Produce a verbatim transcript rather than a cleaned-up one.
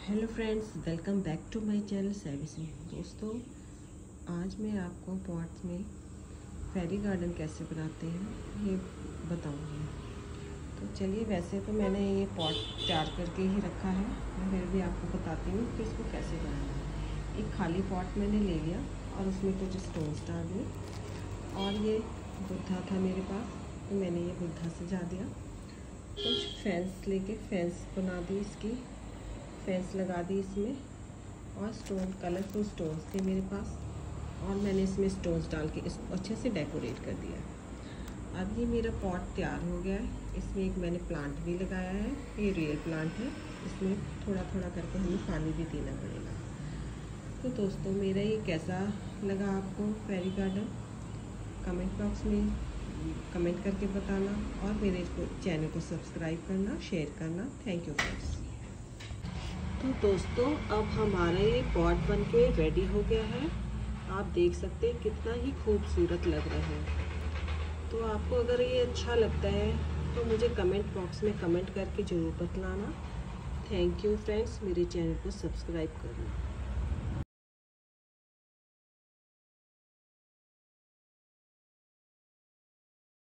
Hello friends, welcome back to my channel servicing. दोस्तों, आज मैं आपको पॉट्स में फेरी गार्डन कैसे बनाते हैं ये बताऊंगी। तो चलिए, वैसे तो मैंने ये पॉट तैयार करके ही रखा है, मैं फिर भी आपको बताती हूँ कि इसको कैसे बनाना है। एक खाली पॉट मैंने ले लिया और उसमें कुछ स्टोन्स डाल दिए और ये बुद्धा था मेरे पास, तो मैंने ये बुद्धा सजा दिया। कुछ फेंस लेके फेंस बना दी, इसकी फेंस लगा दी इसमें, और स्टोन कलरफुल स्टोन्स थे मेरे पास और मैंने इसमें स्टोन्स डाल के इसको अच्छे से डेकोरेट कर दिया। अब ये मेरा पॉट तैयार हो गया है। इसमें एक मैंने प्लांट भी लगाया है, ये रियल प्लांट है। इसमें थोड़ा थोड़ा करके हमें पानी भी देना पड़ेगा। तो दोस्तों, मेरा ये कैसा लगा आपको फेरी गार्डन, कमेंट बॉक्स में कमेंट करके बताना और मेरे चैनल को सब्सक्राइब करना, शेयर करना। Thank you friends. तो दोस्तों, अब हमारा ये पॉट बनके रेडी हो गया है। आप देख सकते हैं कितना ही खूबसूरत लग रहा है। तो आपको अगर ये अच्छा लगता है तो मुझे कमेंट बॉक्स में कमेंट करके ज़रूर बतलाना। थैंक यू फ्रेंड्स, मेरे चैनल को सब्सक्राइब करना।